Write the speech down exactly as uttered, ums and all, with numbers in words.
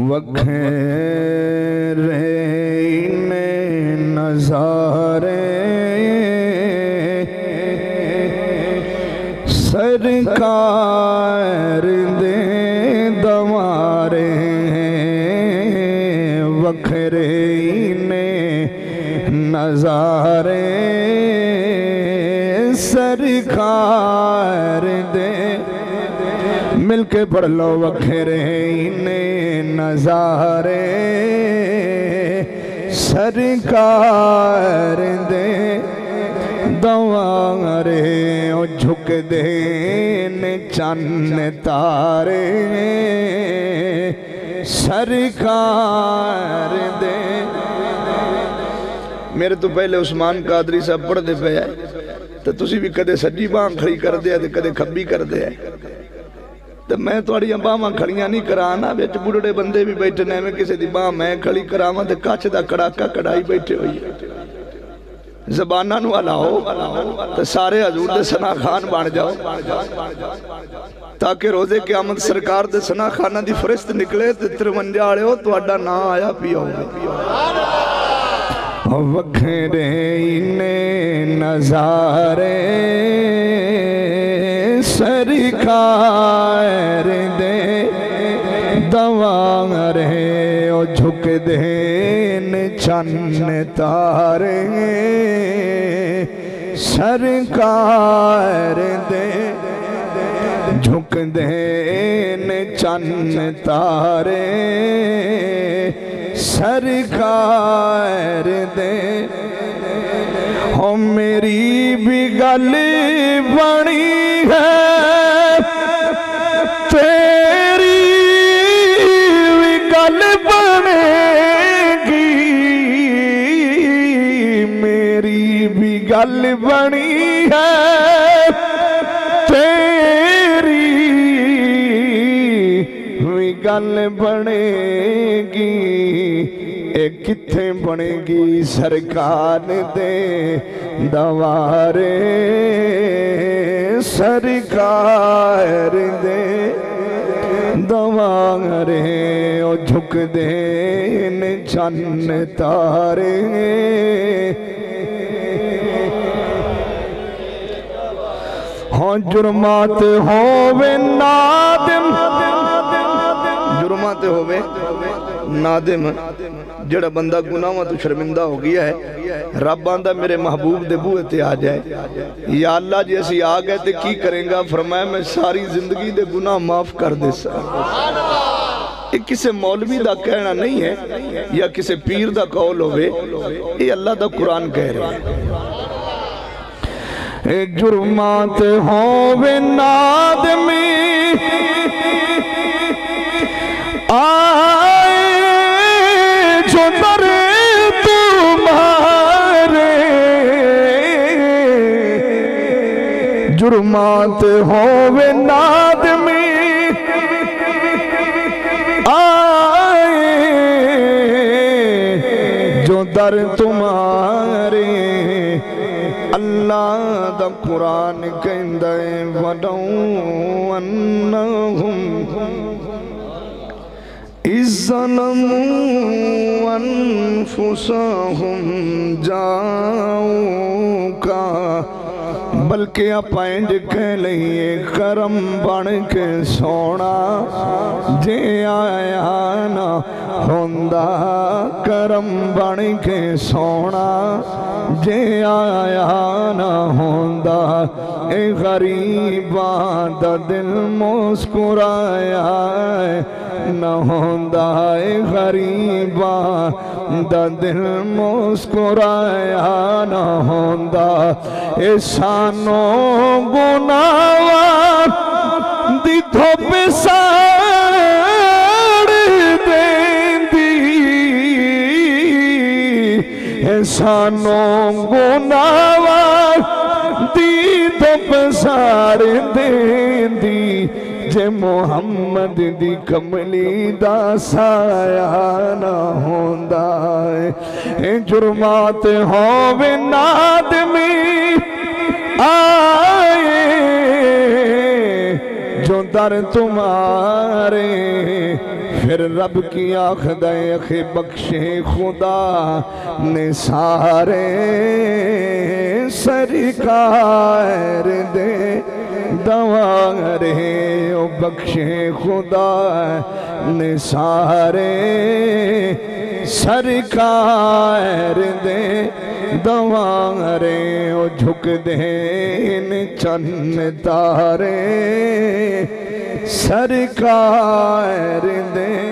وکھرے نے نظارے سرکار دے دوارے وکھرے نے نظارے سرکار دے مل کے پڑھ لو وکھرے نے نظارے سرکار دے دوارے او جھک دین چن تارے سرکار دے میرے تو پہلے عثمان قادری صاحب پڑھ دے پہ آئے تو تسی بھی کدے سجی باں کھڑی کر دے تو کدے کھبی کر دے تو میں توڑی باں کھڑیاں نہیں کرانا بیچ بڑھڑے بندے بھی بیٹھنے میں کسی دی باں میں کھڑی کراما تو کاچ دا کڑاکا کڑائی بیٹھے ہوئی زبانہ نو علاؤ تو سارے حضور دے سنا خان بان جاؤ تاکہ روزے قیامت سرکار دے سنا خانہ دی فرست نکلے تو ترمنجاڑے ہو تو اڈا نا آیا پیو وکھرے نے نظارے سرکار دے دوارے او جھک دین چن تارے سرکار دے جھک دین چن تارے سرکار دے ہو میری بھی گل بنی ہے تیری بھی گل بنے گی میری بھی گل بنی ہے تیری بھی گل بنے گی ایک کتھے بنے گی سرکار دے دوارے سرکار دے دوارے او جھک دین چن تارے ہاں جرمات ہووے نادم جرمات ہووے نادم جڑا بندہ گناہاں تو شرمندہ ہو گیا ہے رب آندہ میرے محبوب دے بوئے تے آ جائے یا اللہ جیسی آ گئے تے کی کریں گا فرمایا میں ساری زندگی دے گناہ معاف کر دے سا یہ کسے مولوی دا کہنا نہیں ہے یا کسے پیر دا قول ہوئے یہ اللہ دا قرآن کہہ رہے ہیں اے جرمات ہووے نادمی آئے جو در تمہارے جرمات ہووے نادمی آئے جو در تمہارے اللہ دا قرآن کہندہ وَدَوْ أَنَّهُمْ إِذْ ظَلَمُوا أَنفُسَهُمْ جَاءُوكَ بلکہ اپائنج کہہ لئیے کرم بن کے سونا جے آیا نا ہوندہ کرم بن کے سونا جے آیا نا ہوندہ اے غریباں دا دل مسکرایا نہ ہوندہ اے غریباں دا دل مسکرایا نہ ہوندہ اے سانو گناہاں دی دھوپ ساڑ دیندی اے سانو گناہاں دی دھوپ ساڑ دیندی جے محمد دی کملی دا سایہ نہ ہوندہ اے جرمات ہووے نادمی آئے جو در تمہارے پھر رب کی آخدہ اخی بخشے خدا نے سارے سرکار دے دوارے او بخشے خدا نے سارے سرکار دے دوارے او جھک دین چن تارے سرکار دے